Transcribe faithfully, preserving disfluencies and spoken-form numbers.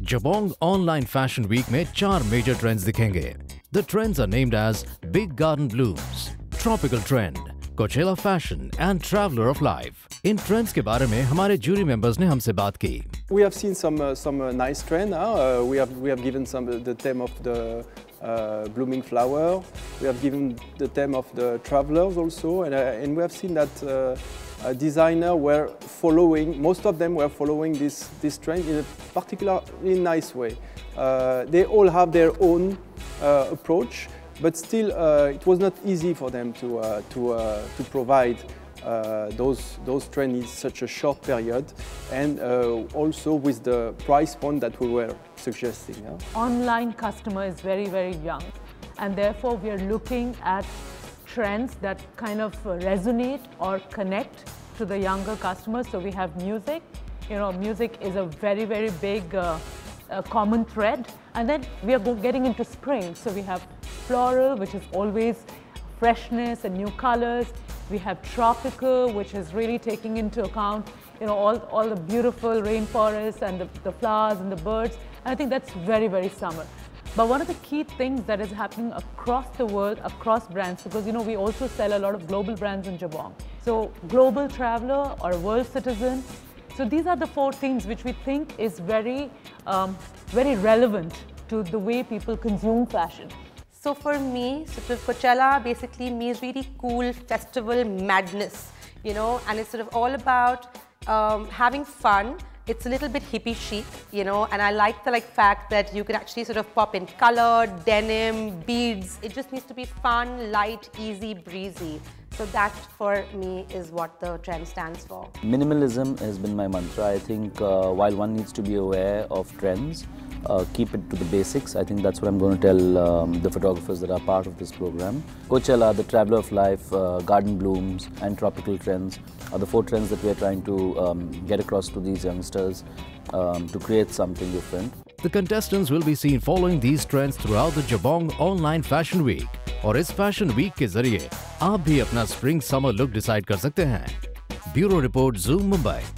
Jabong online fashion week में चार major trends दिखेंगे। The trends are named as big garden blooms, tropical trend, Coachella fashion and traveller of life. इन trends के बारे में हमारे जूरी मेंबर्स ने हमसे बात की। We have seen some uh, some uh, nice trend. Huh? Uh, we have we have given some uh, the theme of the uh, blooming flower. We have given the theme of the travelers also, and uh, and we have seen that uh, uh, designer were following. Most of them were following this this trend in a particularly nice way. Uh, they all have their own uh, approach, but still uh, it was not easy for them to uh, to uh, to provide Uh, those those trends in such a short period, and uh, also with the price point that we were suggesting. Yeah? Online customer is very very young, and therefore we are looking at trends that kind of resonate or connect to the younger customers. So we have music. You know, music is a very very big uh, uh, common thread, and then we are getting into spring. So we have floral, which is always freshness and new colors. We have tropical, which is really taking into account, you know, all, all the beautiful rainforests and the, the flowers and the birds. And I think that's very, very summer. But one of the key things that is happening across the world, across brands, because, you know, we also sell a lot of global brands in Jabong. So global traveler or world citizen. So these are the four themes which we think is very, um, very relevant to the way people consume fashion. So for me, sort of Coachella basically means really cool festival madness, you know, and it's sort of all about um, having fun. It's a little bit hippie chic, you know, and I like the like fact that you can actually sort of pop in color, denim, beads. It just needs to be fun, light, easy, breezy. So that for me is what the trend stands for. Minimalism has been my mantra. I think uh, while one needs to be aware of trends, uh, keep it to the basics. I think that's what I'm going to tell um, the photographers that are part of this program. Coachella, the Traveler of Life, uh, Garden Blooms and Tropical Trends are the four trends that we're trying to um, get across to these youngsters um, to create something different. The contestants will be seen following these trends throughout the Jabong Online Fashion Week. और इस fashion week के जरिए आप भी अपना spring summer look decide कर सकते हैं। Bureau report, Zoom Mumbai.